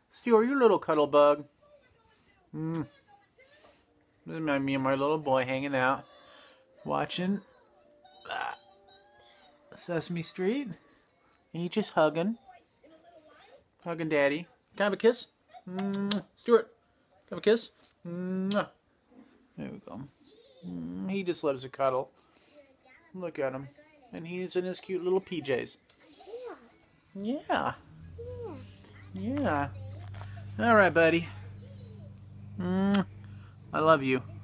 Stu, are you a little cuddle bug? This is me and my little boy hanging out, watching Sesame Street. And you just hugging Daddy. Can I have a kiss? Stuart, can I have a kiss? There we go. He just loves a cuddle. Look at him. And he's in his cute little PJs. Yeah. Yeah. All right, buddy. I love you.